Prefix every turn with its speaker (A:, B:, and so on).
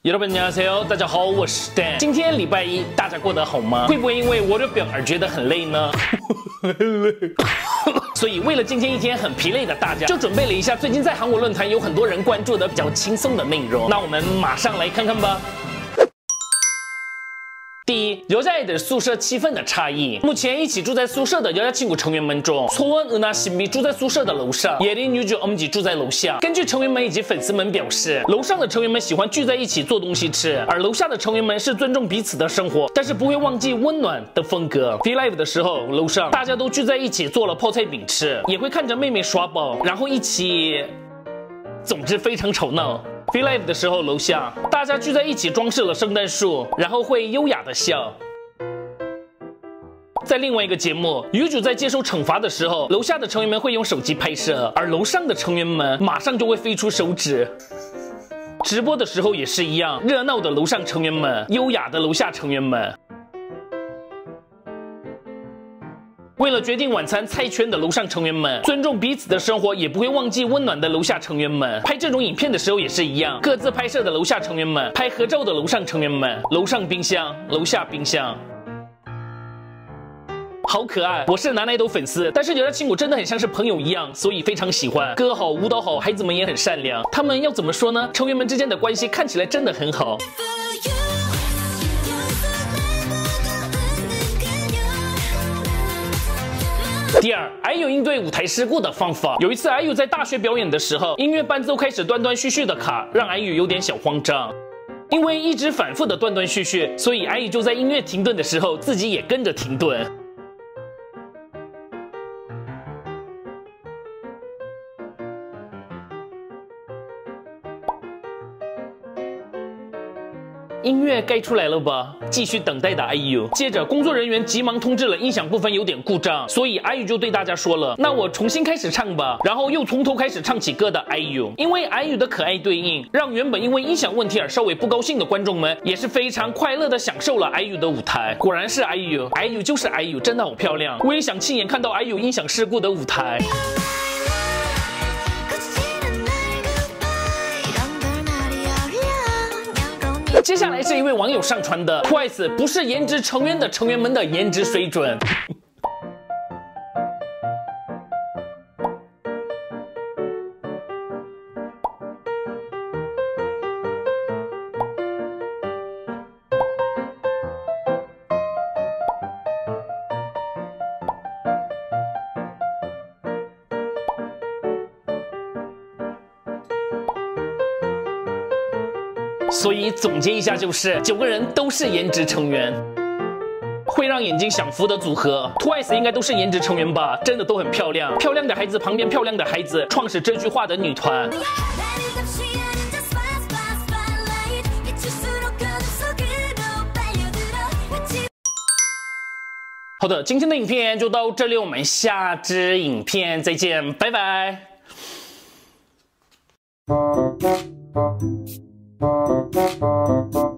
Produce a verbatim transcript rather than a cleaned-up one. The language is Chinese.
A: 여러분 안녕하세요，大家好，我是 Dan。今天礼拜一，大家过得好吗？会不会因为我的表而觉得很累呢？很累。所以为了今天一天很疲累的大家，就准备了一下最近在韩国论坛有很多人关注的比较轻松的内容。那我们马上来看看吧。 第一，여자애들宿舍气氛的差异。目前一起住在宿舍的여자친구成员们中，소원、은하、신비住在宿舍的楼上，예린、유주、엄지住在楼下。根据成员们以及粉丝们表示，楼上的成员们喜欢聚在一起做东西吃，而楼下的成员们是尊重彼此的生活，但是不会忘记温暖的风格。V Live 的时候，楼上大家都聚在一起做了泡菜饼吃，也会看着妹妹刷包，然后一起，总之非常吵闹。 V Live 的时候，楼下大家聚在一起装饰了圣诞树，然后会优雅的笑。在另外一个节目，女主在接受惩罚的时候，楼下的成员们会用手机拍摄，而楼上的成员们马上就会飞出手指。直播的时候也是一样，热闹的楼上成员们，优雅的楼下成员们。 为了决定晚餐菜圈的楼上成员们，尊重彼此的生活，也不会忘记温暖的楼下成员们。拍这种影片的时候也是一样，各自拍摄的楼下成员们，拍合照的楼上成员们，楼上冰箱，楼下冰箱。 好可爱！我是男爱豆粉丝，但是有的亲我真的很像是朋友一样，所以非常喜欢。歌好，舞蹈好，孩子们也很善良。他们要怎么说呢？成员们之间的关系看起来真的很好。 第二 ，IU 应对舞台事故的方法。有一次 ，IU 在大学表演的时候，音乐伴奏开始断断续续的卡，让 IU 有点小慌张。因为一直反复的断断续续，所以 IU 就在音乐停顿的时候，自己也跟着停顿。 音乐该出来了吧？继续等待的 I U。接着，工作人员急忙通知了音响部分有点故障，所以 I U 就对大家说了：“那我重新开始唱吧。”然后又从头开始唱起歌的 I U。因为 I U 的可爱对应，让原本因为音响问题而稍微不高兴的观众们，也是非常快乐的享受了 I U 的舞台。果然是 I U，I U 就是 I U， 真的好漂亮。我也想亲眼看到 I U 音响事故的舞台。 接下来是一位网友上传的 Twice 不是颜值成员的成员们的颜值水准。所以总结一下，就是九个人都是颜值成员，会让眼睛享福的组合。Twice 应该都是颜值成员吧？真的都很漂亮，漂亮的孩子旁边漂亮的孩子，创始这句话的女团。好的，今天的影片就到这里，我们下支影片再见，拜拜。 Thank you.